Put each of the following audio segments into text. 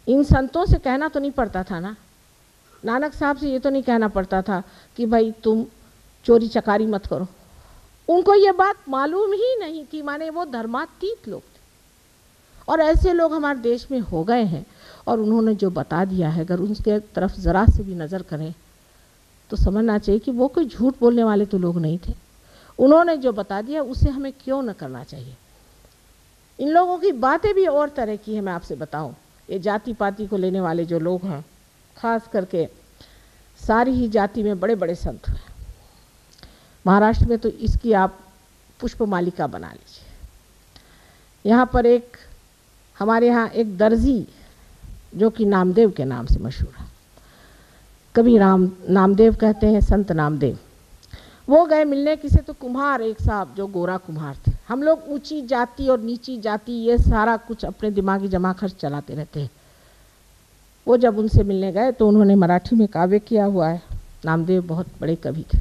इन संतों से कहना तो नहीं पड़ता था ना, नानक साहब से ये तो नहीं कहना पड़ता था कि भाई तुम चोरी चकारी मत करो। उनको ये बात मालूम ही नहीं थी, माने वो धर्मातीत लोग थे। और ऐसे लोग हमारे देश में हो गए हैं, और उन्होंने जो बता दिया है, अगर उनके तरफ ज़रा से भी नज़र करें तो समझना चाहिए कि वो कोई झूठ बोलने वाले तो लोग नहीं थे। उन्होंने जो बता दिया उसे हमें क्यों न करना चाहिए। इन लोगों की बातें भी और तरह की है, मैं आपसे बताऊं। ये जाति पाति को लेने वाले जो लोग हैं, खास करके सारी ही जाति में बड़े बड़े संत हैं। महाराष्ट्र में तो इसकी आप पुष्प मालिका बना लीजिए। यहाँ पर हमारे यहाँ एक दर्जी जो कि नामदेव के नाम से मशहूर है, कभी नामदेव कहते हैं, संत नामदेव। वो गए मिलने किसे, तो कुम्हार एक साहब जो गोरा कुम्हार थे। हम लोग ऊंची जाति और नीची जाति ये सारा कुछ अपने दिमागी जमा खर्च चलाते रहते हैं। वो जब उनसे मिलने गए तो उन्होंने मराठी में काव्य किया हुआ है। नामदेव बहुत बड़े कवि थे।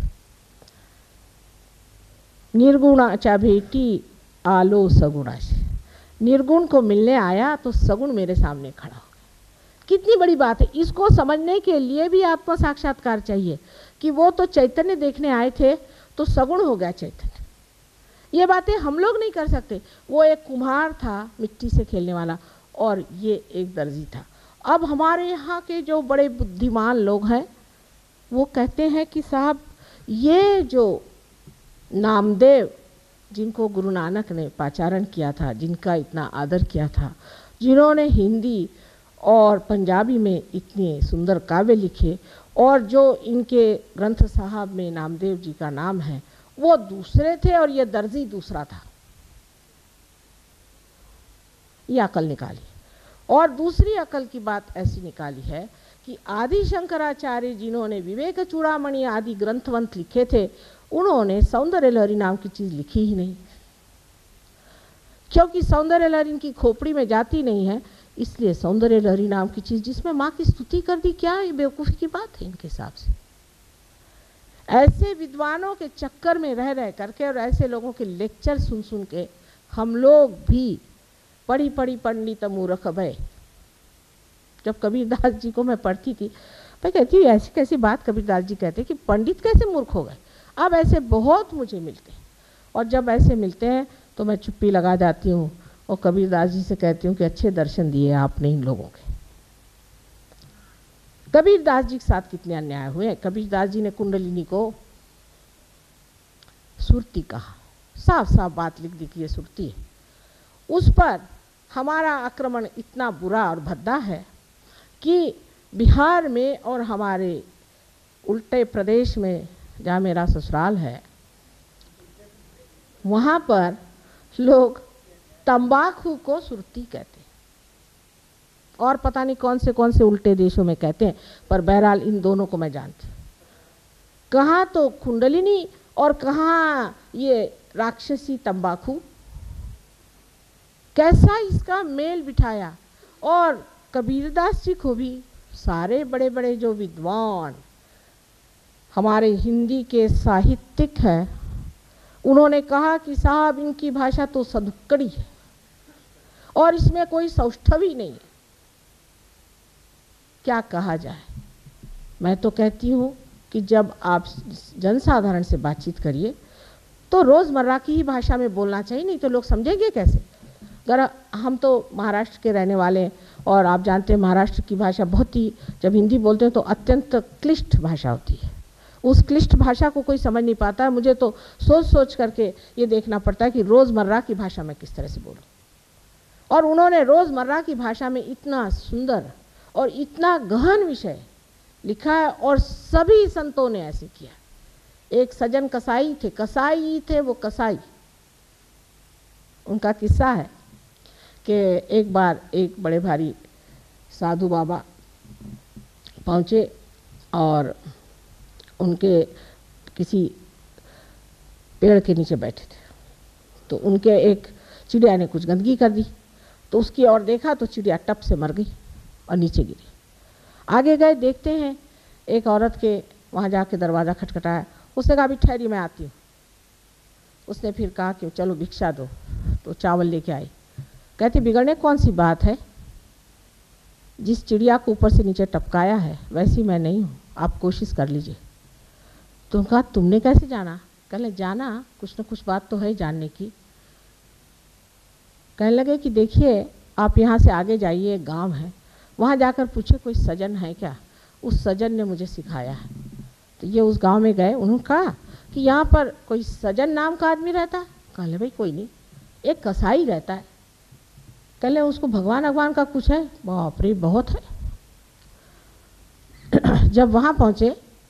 निर्गुणाच्या भेटी आलो सगुणाशी। निर्गुण को मिलने आया तो सगुण मेरे सामने खड़ा हो गया। कितनी बड़ी बात है। इसको समझने के लिए भी आत्म साक्षात्कार चाहिए कि वो तो चैतन्य देखने आए थे तो सगुण हो गया चैतन्य। ये बातें हम लोग नहीं कर सकते। वो एक कुम्हार था मिट्टी से खेलने वाला, और ये एक दर्जी था। अब हमारे यहाँ के जो बड़े बुद्धिमान लोग हैं वो कहते हैं कि साहब ये जो नामदेव जिनको गुरु नानक ने पाचारण किया था, जिनका इतना आदर किया था, जिन्होंने हिंदी और पंजाबी में इतने सुंदर काव्य लिखे, और जो इनके ग्रंथ साहब में नामदेव जी का नाम है, वो दूसरे थे और ये दर्जी दूसरा था। ये अकल निकाली। और दूसरी अकल की बात ऐसी निकाली है कि आदि शंकराचार्य जिन्होंने विवेक चूड़ामणि आदि ग्रंथवंत लिखे थे, उन्होंने सौंदर्य लहरी नाम की चीज लिखी ही नहीं, क्योंकि सौंदर्य लहरी इनकी खोपड़ी में जाती नहीं है। इसलिए सौंदर्य लहरी नाम की चीज जिसमें माँ की स्तुति कर दी, क्या ये बेवकूफ़ी की बात है इनके हिसाब से। ऐसे विद्वानों के चक्कर में रह रह करके और ऐसे लोगों के लेक्चर सुन सुन के हम लोग भी पढ़ी पढ़ी पंडित मूर्ख भय। जब कबीरदास जी को मैं पढ़ती थी, मैं कहती हूँ ऐसी कैसी बात कबीरदास जी कहते कि पंडित कैसे मूर्ख हो गए। अब ऐसे बहुत मुझे मिलते हैं, और जब ऐसे मिलते हैं तो मैं चुप्पी लगा जाती हूँ और कबीरदास जी से कहती हूँ कि अच्छे दर्शन दिए आपने इन लोगों के। कबीरदास जी के साथ कितने अन्याय हुए। कबीरदास जी ने कुंडलिनी को सुरती कहा, साफ साफ बात लिख दी कि ये सुरती है। उस पर हमारा आक्रमण इतना बुरा और भद्दा है कि बिहार में और हमारे उल्टे प्रदेश में जहाँ मेरा ससुराल है, वहाँ पर लोग तंबाकू को सुरती कहते हैं, और पता नहीं कौन से उल्टे देशों में कहते हैं, पर बहरहाल इन दोनों को मैं जानती हूँ। कहाँ तो कुंडलिनी और कहाँ ये राक्षसी तंबाकू। कैसा इसका मेल बिठाया। और कबीरदास जी को भी सारे बड़े बड़े जो विद्वान हमारे हिंदी के साहित्यिक हैं, उन्होंने कहा कि साहब इनकी भाषा तो सदुक्कड़ी है और इसमें कोई सौष्ठव ही नहीं है। क्या कहा जाए। मैं तो कहती हूँ कि जब आप जनसाधारण से बातचीत करिए तो रोज़मर्रा की ही भाषा में बोलना चाहिए, नहीं तो लोग समझेंगे कैसे। अगर हम तो महाराष्ट्र के रहने वाले, और आप जानते हैं महाराष्ट्र की भाषा बहुत ही, जब हिंदी बोलते हैं तो अत्यंत क्लिष्ट भाषा होती है। उस क्लिष्ट भाषा को कोई समझ नहीं पाता है। मुझे तो सोच सोच करके ये देखना पड़ता है कि रोज़मर्रा की भाषा में किस तरह से बोलूं। और उन्होंने रोज़मर्रा की भाषा में इतना सुंदर और इतना गहन विषय लिखा है, और सभी संतों ने ऐसे किया। एक सज्जन कसाई थे वो कसाई। उनका किस्सा है कि एक बार एक बड़े भारी साधु बाबा पहुँचे और उनके किसी पेड़ के नीचे बैठे थे, तो उनके एक चिड़िया ने कुछ गंदगी कर दी, तो उसकी ओर देखा तो चिड़िया टप से मर गई और नीचे गिरी। आगे गए, देखते हैं एक औरत के वहाँ जाके दरवाज़ा खटखटाया। उसने कहा अभी ठहरी मैं आती हूँ। उसने फिर कहा कि चलो भिक्षा दो, तो चावल लेके आई। कहती बिगड़ने कौन सी बात है, जिस चिड़िया को ऊपर से नीचे टपकाया है वैसी मैं नहीं हूँ, आप कोशिश कर लीजिए। तो कहा तुमने कैसे जाना? कहने जाना, कुछ न कुछ बात तो है जानने की। कहने लगे कि देखिए आप यहाँ से आगे जाइए, एक गाँव है, वहाँ जाकर पूछे कोई सजन है क्या, उस सजन ने मुझे सिखाया है। तो ये उस गांव में गए, उन्होंने कहा कि यहाँ पर कोई सजन नाम का आदमी रहता है? कहले भाई कोई नहीं, एक कसाई रहता है। कहले उसको भगवान भगवान का कुछ है? बाप रे बहुत है। जब वहाँ पहुँचे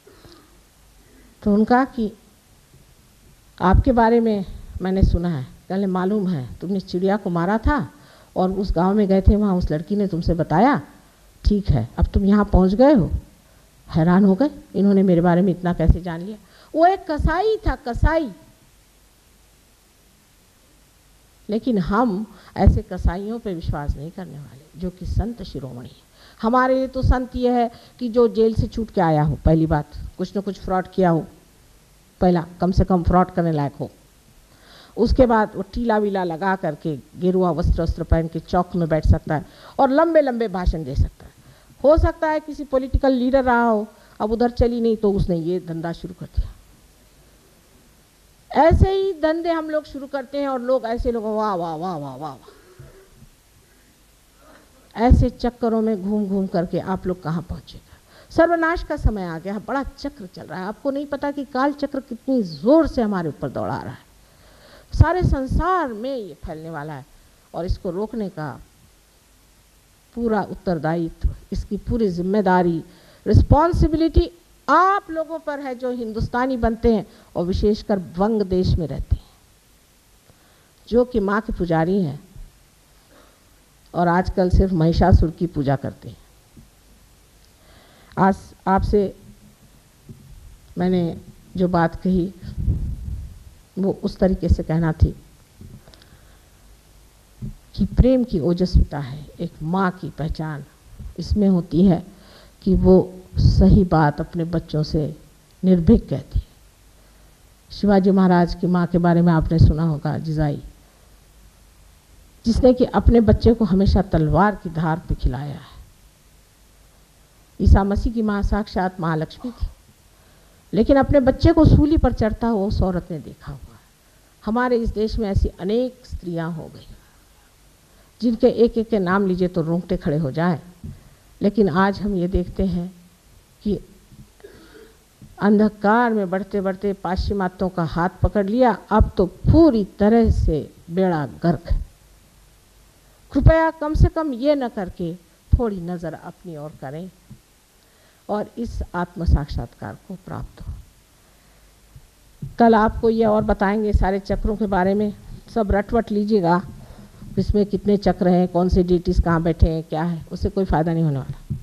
तो उनका कि आपके बारे में मैंने सुना है। कहले मालूम है, तुमने चिड़िया को मारा था और उस गांव में गए थे, वहाँ उस लड़की ने तुमसे बताया। ठीक है, अब तुम यहाँ पहुँच गए हो। हैरान हो गए, इन्होंने मेरे बारे में इतना कैसे जान लिया। वो एक कसाई था, कसाई। लेकिन हम ऐसे कसाईयों पे विश्वास नहीं करने वाले जो कि संत शिरोमणि है। हमारे लिए तो संत ये है कि जो जेल से छूट के आया हो, पहली बात, कुछ न कुछ फ्रॉड किया हो, पहला कम से कम फ्रॉड करने लायक हो। उसके बाद वो टीला वीला लगा करके गेरुआ वस्त्र वस्त्र पहन के चौक में बैठ सकता है और लंबे लंबे भाषण दे सकता है। हो सकता है किसी पॉलिटिकल लीडर रहा हो, अब उधर चली नहीं तो उसने ये धंधा शुरू कर दिया। ऐसे ही धंधे हम लोग शुरू करते हैं और लोग ऐसे लोग वाह वाह वाह वाह वाह वाह, ऐसे चक्करों में घूम घूम करके आप लोग कहाँ पहुंचेगा। सर्वनाश का समय आ गया, बड़ा चक्र चल रहा है। आपको नहीं पता कि काल चक्र कितनी जोर से हमारे ऊपर दौड़ा रहा है, सारे संसार में ये फैलने वाला है। और इसको रोकने का पूरा उत्तरदायित्व, इसकी पूरी जिम्मेदारी, रिस्पॉन्सिबिलिटी आप लोगों पर है जो हिंदुस्तानी बनते हैं और विशेषकर वंग देश में रहते हैं, जो कि माँ के पुजारी हैं और आजकल सिर्फ महिषासुर की पूजा करते हैं। आज आपसे मैंने जो बात कही वो उस तरीके से कहना थी कि प्रेम की ओजस्विता है, एक माँ की पहचान इसमें होती है कि वो सही बात अपने बच्चों से निर्भीक कहती है। शिवाजी महाराज की माँ के बारे में आपने सुना होगा, जिजाई, जिसने कि अपने बच्चे को हमेशा तलवार की धार पे खिलाया है। ईसा मसीह की माँ साक्षात महालक्ष्मी थी, लेकिन अपने बच्चे को सूली पर चढ़ता हुआ उस औरत ने देखा हुआ है। हमारे इस देश में ऐसी अनेक स्त्रियां हो गई जिनके एक एक के नाम लीजिए तो रोंगटे खड़े हो जाए। लेकिन आज हम ये देखते हैं कि अंधकार में बढ़ते बढ़ते पाश्चिमात्यों का हाथ पकड़ लिया, अब तो पूरी तरह से बेड़ा गर्क है। कृपया कम से कम ये न करके थोड़ी नज़र अपनी ओर करें और इस आत्म साक्षात्कार को प्राप्त हो। कल आपको ये और बताएंगे सारे चक्रों के बारे में, सब रटवट लीजिएगा, इसमें कितने चक्र हैं, कौन से डीटीज कहाँ बैठे हैं, क्या है, उससे कोई फायदा नहीं होने वाला।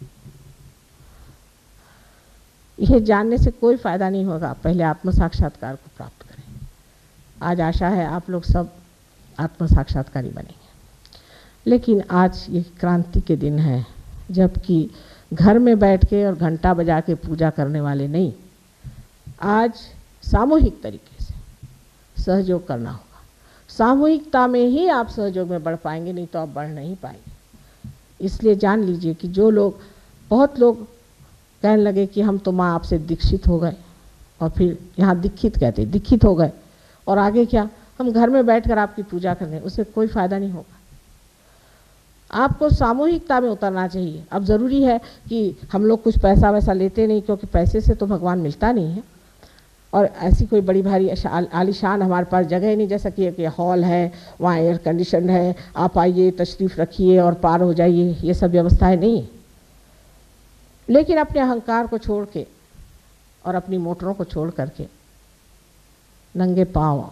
यह जानने से कोई फायदा नहीं होगा, पहले आत्म साक्षात्कार को प्राप्त करें। आज आशा है आप लोग सब आत्म साक्षात्कारी बनेंगे। लेकिन आज ये क्रांति के दिन है, जबकि घर में बैठ के और घंटा बजा के पूजा करने वाले नहीं, आज सामूहिक तरीके से सहयोग करना होगा। सामूहिकता में ही आप सहयोग में बढ़ पाएंगे, नहीं तो आप बढ़ नहीं पाएंगे। इसलिए जान लीजिए कि जो लोग, बहुत लोग कहने लगे कि हम तो माँ आपसे दीक्षित हो गए, और फिर यहाँ दीक्षित कहते, दीक्षित हो गए और आगे क्या, हम घर में बैठकर आपकी पूजा करने, उससे कोई फायदा नहीं होगा। आपको सामूहिकता में उतरना चाहिए। अब ज़रूरी है कि हम लोग कुछ पैसा वैसा लेते नहीं, क्योंकि पैसे से तो भगवान मिलता नहीं है, और ऐसी कोई बड़ी भारी आलीशान हमारे पास जगह नहीं, जैसा कि एक हॉल है, वहाँ एयर कंडीशन है, आप आइए तशरीफ़ रखिए और पार हो जाइए, ये सब व्यवस्थाएं नहीं। लेकिन अपने अहंकार को छोड़ के और अपनी मोटरों को छोड़ करके नंगे पाँव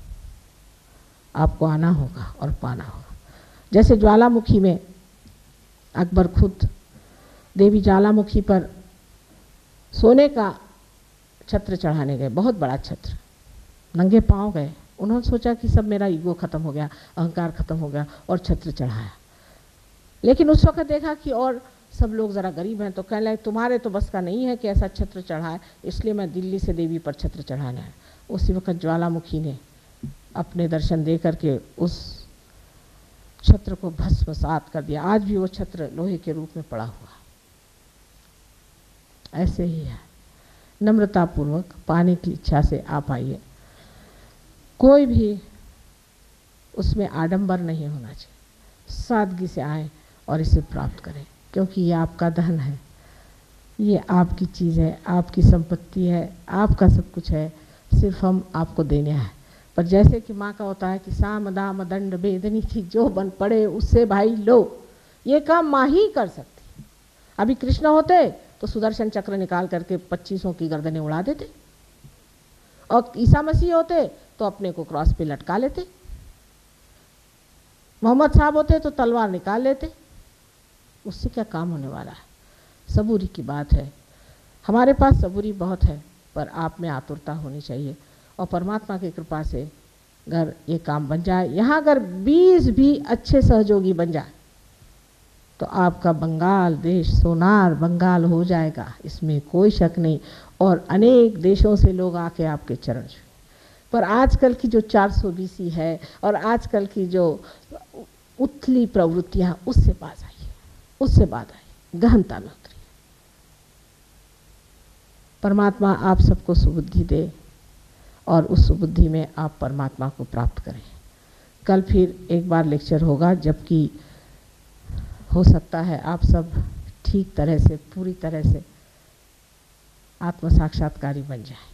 आपको आना होगा और पाना होगा। जैसे ज्वालामुखी में अकबर खुद देवी ज्वालामुखी पर सोने का छत्र चढ़ाने गए, बहुत बड़ा छत्र, नंगे पाँव गए। उन्होंने सोचा कि सब मेरा ईगो ख़त्म हो गया, अहंकार ख़त्म हो गया, और छत्र चढ़ाया। लेकिन उस वक्त देखा कि और सब लोग ज़रा गरीब हैं, तो कहने लगे तुम्हारे तो बस का नहीं है कि ऐसा छत्र चढ़ाए, इसलिए मैं दिल्ली से देवी पर छत्र चढ़ाना है। उसी वक्त ज्वालामुखी ने अपने दर्शन दे करके उस छत्र को भस्मसात कर दिया। आज भी वो छत्र लोहे के रूप में पड़ा हुआ। ऐसे ही है, नम्रतापूर्वक पाने की इच्छा से आप आइए, कोई भी उसमें आडंबर नहीं होना चाहिए, सादगी से आए और इसे प्राप्त करें, क्योंकि ये आपका धन है, ये आपकी चीज़ है, आपकी संपत्ति है, आपका सब कुछ है, सिर्फ हम आपको देने हैं। पर जैसे कि माँ का होता है कि साम दाम दंड भेदनी थी, जो बन पड़े उससे भाई लो, ये काम माँ ही कर सकती। अभी कृष्ण होते तो सुदर्शन चक्र निकाल करके 25 की गर्दनें उड़ा देते, और ईसा मसीह होते तो अपने को क्रॉस पे लटका लेते, मोहम्मद साहब होते तो तलवार निकाल लेते। उससे क्या काम होने वाला है? सबूरी की बात है। हमारे पास सबूरी बहुत है, पर आप में आतुरता होनी चाहिए, और परमात्मा की कृपा से अगर ये काम बन जाए, यहाँ अगर 20 भी अच्छे सहयोगी बन जाए तो आपका बंगाल देश सोनार बंगाल हो जाएगा, इसमें कोई शक नहीं। और अनेक देशों से लोग आके आपके चरण छुए। पर आजकल की जो 420 है और आजकल की जो उथली प्रवृत्तियां, उससे बाज आइए, उससे बाज आइए, गहनता में उतरिए। परमात्मा आप सबको सुबुद्धि दे और उस सुबुद्धि में आप परमात्मा को प्राप्त करें। कल फिर एक बार लेक्चर होगा, जबकि हो सकता है आप सब ठीक तरह से, पूरी तरह से आत्म साक्षात्कारी बन जाए।